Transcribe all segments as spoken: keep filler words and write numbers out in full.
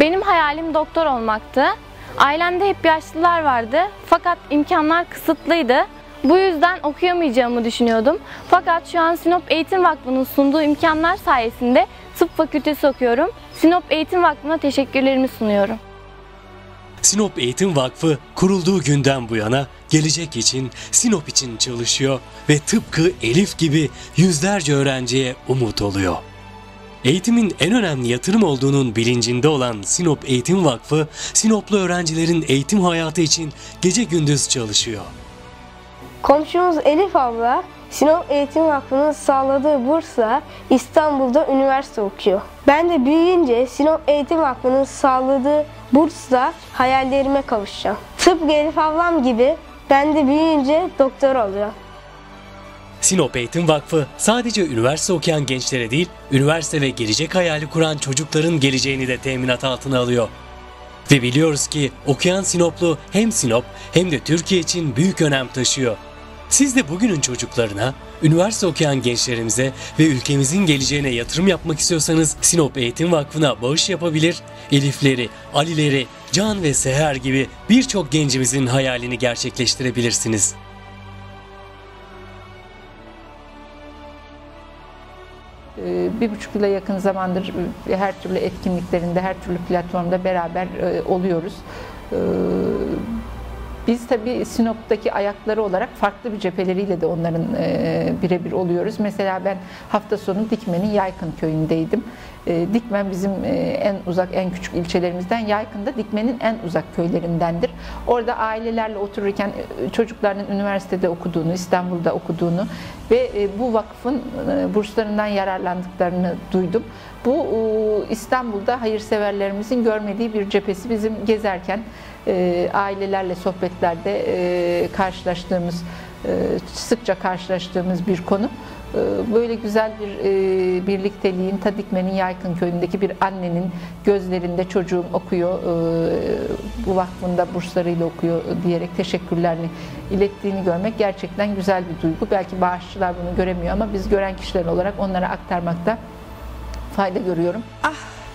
Benim hayalim doktor olmaktı. Ailemde hep yaşlılar vardı fakat imkanlar kısıtlıydı. Bu yüzden okuyamayacağımı düşünüyordum. Fakat şu an Sinop Eğitim Vakfı'nın sunduğu imkanlar sayesinde tıp fakültesi okuyorum. Sinop Eğitim Vakfı'na teşekkürlerimi sunuyorum. Sinop Eğitim Vakfı kurulduğu günden bu yana gelecek için, Sinop için çalışıyor ve tıpkı Elif gibi yüzlerce öğrenciye umut oluyor. Eğitimin en önemli yatırım olduğunun bilincinde olan Sinop Eğitim Vakfı, Sinoplu öğrencilerin eğitim hayatı için gece gündüz çalışıyor. Komşumuz Elif abla, Sinop Eğitim Vakfı'nın sağladığı bursla İstanbul'da üniversite okuyor. Ben de büyüyünce Sinop Eğitim Vakfı'nın sağladığı bursla hayallerime kavuşacağım. Tıpkı Elif ablam gibi ben de büyüyünce doktor olacağım. Sinop Eğitim Vakfı sadece üniversite okuyan gençlere değil, üniversite ve gelecek hayali kuran çocukların geleceğini de teminat altına alıyor. Ve biliyoruz ki okuyan Sinoplu hem Sinop hem de Türkiye için büyük önem taşıyor. Siz de bugünün çocuklarına, üniversite okuyan gençlerimize ve ülkemizin geleceğine yatırım yapmak istiyorsanız Sinop Eğitim Vakfı'na bağış yapabilir, Elifleri, Alileri, Can ve Seher gibi birçok gencimizin hayalini gerçekleştirebilirsiniz. Bir buçuk yıla yakın zamandır her türlü etkinliklerinde, her türlü platformda beraber oluyoruz. Biz tabii Sinop'taki ayakları olarak farklı bir cepheleriyle de onların birebir oluyoruz. Mesela ben hafta sonu Dikmen'in Yaykın köyündeydim. Dikmen bizim en uzak, en küçük ilçelerimizden. Yaykın da Dikmen'in en uzak köylerindendir. Orada ailelerle otururken çocuklarının üniversitede okuduğunu, İstanbul'da okuduğunu ve bu vakfın burslarından yararlandıklarını duydum. Bu İstanbul'da hayırseverlerimizin görmediği bir cephesi. Bizim gezerken ailelerle sohbetlerde karşılaştığımız, sıkça karşılaştığımız bir konu. Böyle güzel bir e, birlikteliğin, ta Dikmen'in Yaykın köyündeki bir annenin gözlerinde çocuğum okuyor, e, bu vakfında burslarıyla okuyor diyerek teşekkürlerini ilettiğini görmek gerçekten güzel bir duygu. Belki bağışçılar bunu göremiyor ama biz gören kişiler olarak onlara aktarmakta fayda görüyorum. Ah,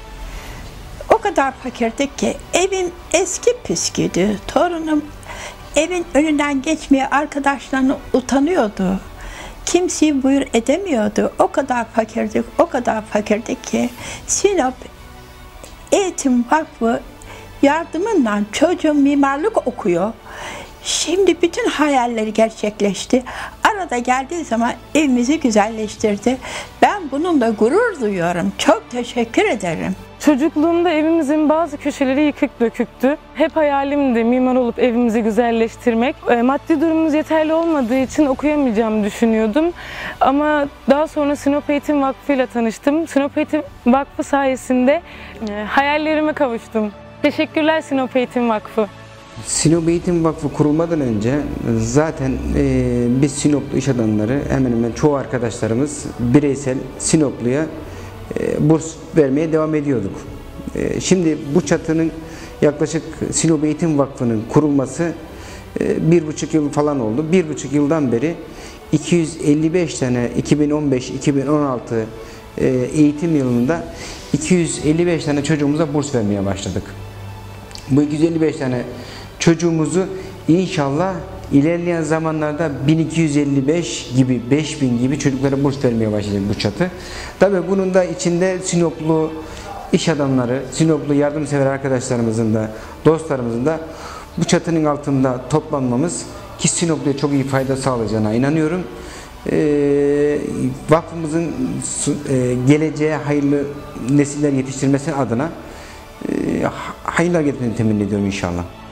o kadar fakirdik ki evim eski püsküydü. Torunum evin önünden geçmeye arkadaşlarına utanıyordu. Kimseyi buyur edemiyordu. O kadar fakirdik, o kadar fakirdik ki Sinop Eğitim Vakfı yardımıyla çocuğum mimarlık okuyor. Şimdi bütün hayalleri gerçekleşti. Arada geldiği zaman evimizi güzelleştirdi. Ben bununla gurur duyuyorum. Çok teşekkür ederim. Çocukluğumda evimizin bazı köşeleri yıkık döküktü. Hep hayalimdi mimar olup evimizi güzelleştirmek. Maddi durumumuz yeterli olmadığı için okuyamayacağımı düşünüyordum. Ama daha sonra Sinop Eğitim Vakfı ile tanıştım. Sinop Eğitim Vakfı sayesinde hayallerime kavuştum. Teşekkürler Sinop Eğitim Vakfı. Sinop Eğitim Vakfı kurulmadan önce zaten e, biz Sinoplu iş adamları, hemen hemen çoğu arkadaşlarımız bireysel Sinoplu'ya e, burs vermeye devam ediyorduk. E, şimdi bu çatının yaklaşık Sinop Eğitim Vakfı'nın kurulması e, bir buçuk yıl falan oldu. Bir buçuk yıldan beri iki yüz elli beş tane iki bin on beş iki bin on altı e, eğitim yılında iki yüz elli beş tane çocuğumuza burs vermeye başladık. Bu iki yüz elli beş tane çocuğumuzu inşallah ilerleyen zamanlarda bin iki yüz elli beş gibi, beş bin gibi çocuklara burs vermeye başlayacak bu çatı. Tabii bunun da içinde Sinoplu iş adamları, Sinoplu yardımsever arkadaşlarımızın da, dostlarımızın da bu çatının altında toplanmamız ki Sinoplu'ya çok iyi fayda sağlayacağına inanıyorum. Ee, vakfımızın e, geleceğe hayırlı nesiller yetiştirmesi adına e, hayırlar getirmeni temin ediyorum inşallah.